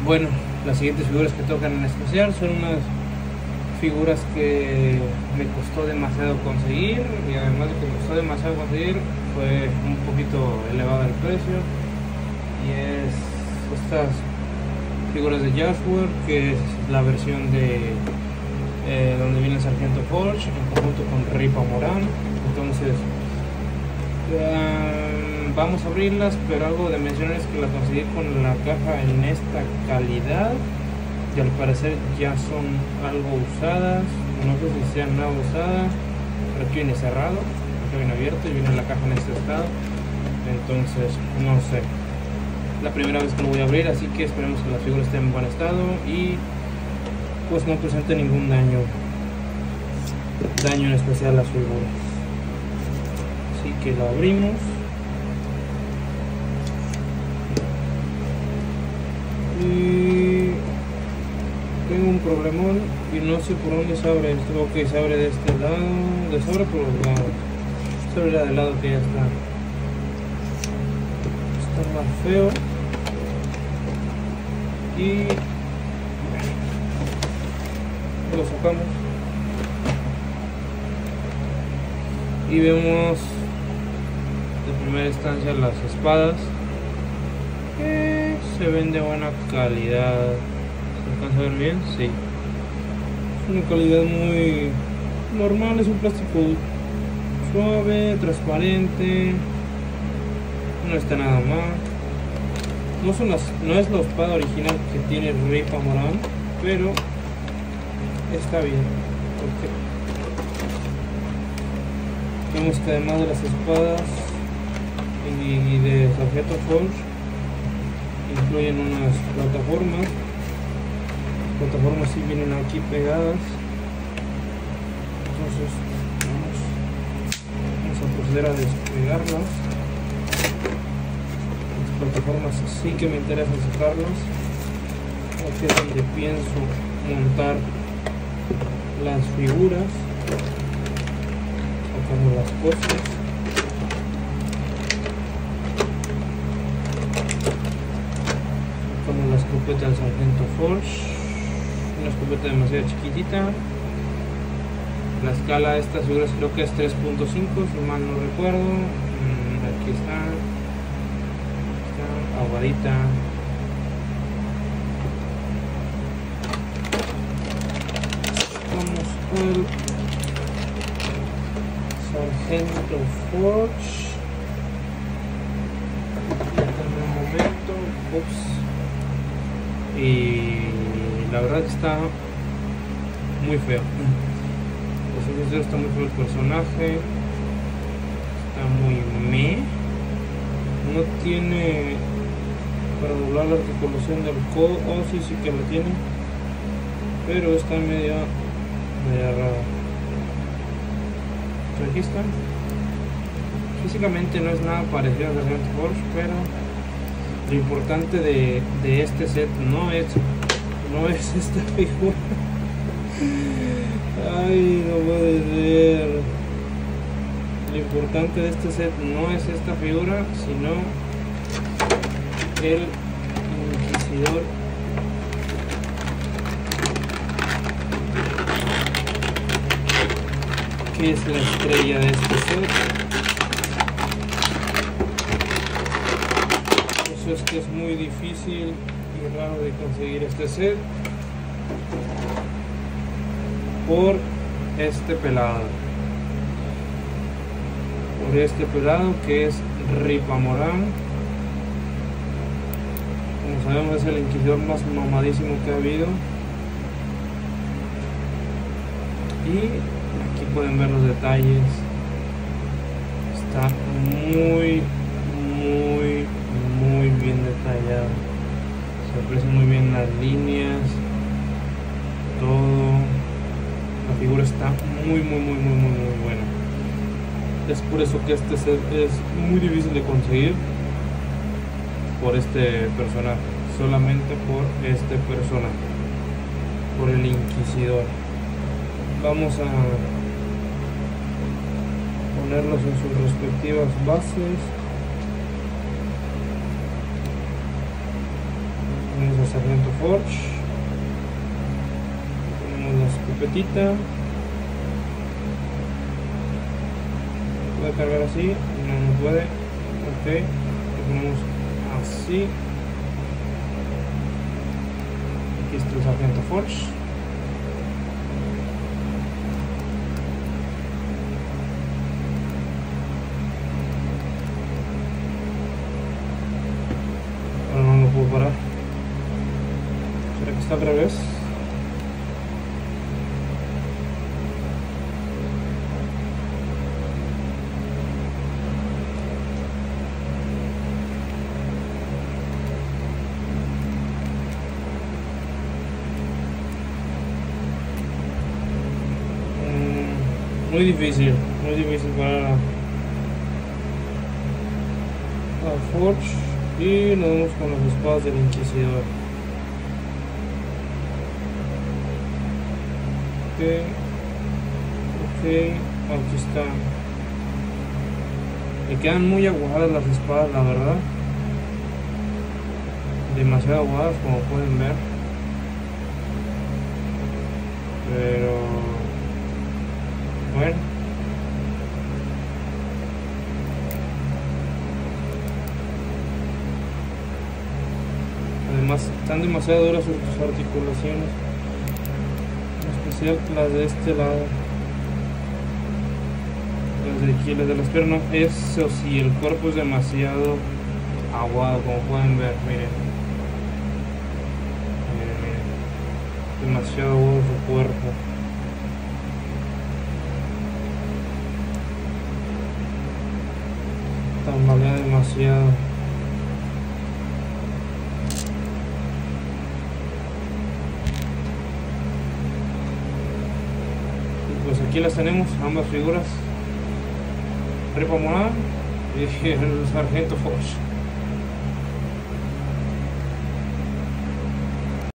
Bueno, las siguientes figuras que tocan en especial son unas figuras que me costó demasiado conseguir, y además de que me costó demasiado conseguir, fue un poquito elevado el precio. Y es estas figuras de Jazzware, que es la versión de donde viene el Sargento Forge en conjunto con Ripa Morán. Entonces vamos a abrirlas, pero algo de mencionar es que la conseguí con la caja en esta calidad, y al parecer ya son algo usadas. No sé si sean nada usadas, pero aquí viene cerrado, aquí viene abierto y viene la caja en este estado. Entonces no sé, la primera vez que lo voy a abrir, así que esperemos que la figura esté en buen estado y pues no presente ningún daño en especial a las figuras. Así que lo abrimos. Y tengo un problemón y no sé por dónde se abre esto. Ok, se abre de este lado, se abre por los lados, se abre del lado que ya está más feo. Y lo sacamos y vemos de primera instancia las espadas, que se ven de buena calidad. ¿Se alcanza a ver bien? Sí, es una calidad muy normal, es un plástico suave, transparente, no está nada mal. No es la espada original que tiene Ripa Morán, pero está bien. Okay. Vemos que además de las espadas y de Sargento Forge, incluyen unas plataformas. Las plataformas sí vienen aquí pegadas. Entonces vamos a proceder a despegarlas. Las plataformas sí que me interesa sacarlas. Aquí es donde pienso montar las figuras. Sacamos las cosas. Sacamos la escopeta del Sargento Forge. Una escopeta demasiado chiquitita. La escala de estas figuras creo que es 3.5, si mal no recuerdo. Aquí está aguadita. Vamos al Sargento Forge. En un momento. Ups. Y la verdad está muy feo. Está muy feo el personaje. Está muy meh. No tiene para doblar la articulación del codo. Oh, sí que lo tiene, pero está media rara. Pues aquí está. Físicamente no es nada parecido a Sargento Forge, pero lo importante de este set no es esta figura. Ay, no puede ser. Lo importante de este set no es esta figura, sino el Inquisidor. Que es la estrella de este set. Eso es que es muy difícil y raro de conseguir este set por este pelado. Que es Ripa Morán. Como sabemos, es el Inquisidor más mamadísimo que ha habido. Y aquí pueden ver los detalles. Está muy bien detallado. Se aprecian muy bien las líneas, todo. La figura está muy buena. Es por eso que este set es muy difícil de conseguir, por este personaje, solamente por este personaje, por el Inquisidor. Vamos a ponerlos en sus respectivas bases. Vamos a sargento Forge. Tenemos la escopetita. ¿Puede cargar así? No puede. Ok, lo ponemos así. Aquí está el sargento Forge. Ahora no lo puedo parar. ¿Será que está al revés? Muy difícil para la Forge. Y nos vamos con las espadas del Inquisidor. Ok, aquí está. Me quedan muy aguadas las espadas, la verdad. Demasiado aguadas, como pueden ver. Pero bueno. Además, están demasiado duras sus articulaciones. En especial las de este lado. Las de aquí, las de las piernas. Eso sí, el cuerpo es demasiado aguado, como pueden ver. Miren. Demasiado aguado su cuerpo. Tambalea demasiado. Y pues aquí las tenemos, ambas figuras. Prepa Morada y el sargento Forge.